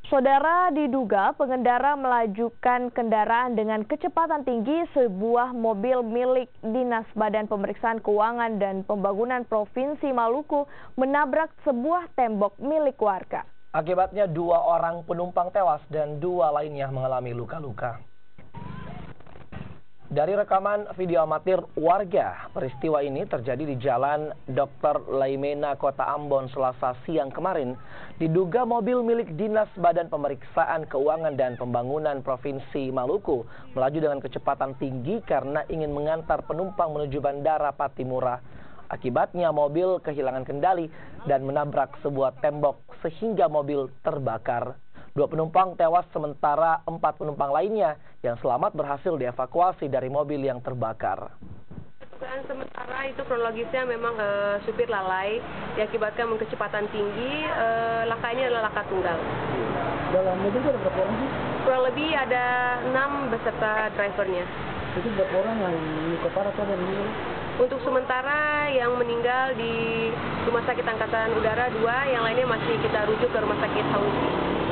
Saudara, diduga pengendara melajukan kendaraan dengan kecepatan tinggi sebuah mobil milik Dinas Badan Pemeriksaan Keuangan dan Pembangunan Provinsi Maluku menabrak sebuah tembok milik warga. Akibatnya 2 orang penumpang tewas dan 2 lainnya mengalami luka-luka. Dari rekaman video amatir warga, peristiwa ini terjadi di Jalan Dr. Laimena, Kota Ambon, Selasa siang kemarin. Diduga mobil milik Dinas Badan Pemeriksaan Keuangan dan Pembangunan Provinsi Maluku melaju dengan kecepatan tinggi karena ingin mengantar penumpang menuju Bandara Patimura. Akibatnya mobil kehilangan kendali dan menabrak sebuah tembok sehingga mobil terbakar. 2 penumpang tewas sementara 4 penumpang lainnya yang selamat berhasil dievakuasi dari mobil yang terbakar. Dugaan sementara itu kronologisnya memang supir lalai diakibatkan kecepatan tinggi. Laka ini adalah laka tunggal. Dalam mobil itu ada berapa orang sih? Kurang lebih ada 6 beserta drivernya. Itu berapa orang yang luka parah atau yang meninggal? Untuk sementara yang meninggal di Rumah Sakit Angkatan Udara 2, yang lainnya masih kita rujuk ke Rumah Sakit Hausi.